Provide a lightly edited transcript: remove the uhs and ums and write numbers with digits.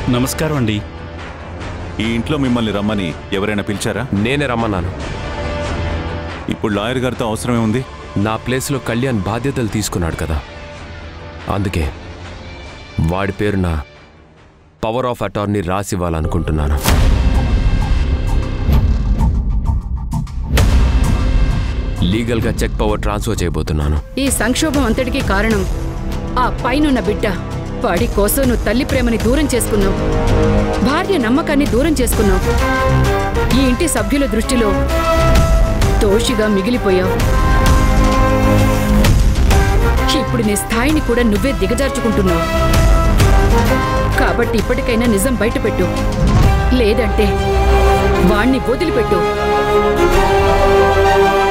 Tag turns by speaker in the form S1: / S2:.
S1: నమస్కారం అండి.
S2: ఈ ఇంట్లో మిమ్మల్ని రమ్మని ఎవరైనా పిలిచారా?
S3: నేనే రమ్మన్నాను.
S2: ఇప్పుడు లాయర్ గారితో అవసరమే ఉంది.
S3: నా ప్లేస్లో కళ్యాణ్ బాధ్యతలు తీసుకున్నాడు కదా, అందుకే వాడి పేరున పవర్ ఆఫ్ అటార్నీ రాసివ్వాలనుకుంటున్నాను. లీగల్గా చెక్ పవర్ ట్రాన్స్ఫర్ చేయబోతున్నాను.
S4: ఈ సంక్షోభం అంతటికీ కారణం ఆ పైనున్న బిడ్డ. వాడి కోసం నువ్వు తల్లి ప్రేమని దూరం చేసుకున్నావు, భార్య నమ్మకాన్ని దూరం చేసుకున్నావు. ఈ ఇంటి సభ్యుల దృష్టిలో దోషిగా మిగిలిపోయావు. ఇప్పుడు నీ స్థాయిని కూడా నువ్వే దిగజార్చుకుంటున్నావు. కాబట్టి ఇప్పటికైనా నిజం బయటపెట్టు, లేదంటే వాణ్ణి వదిలిపెట్టు.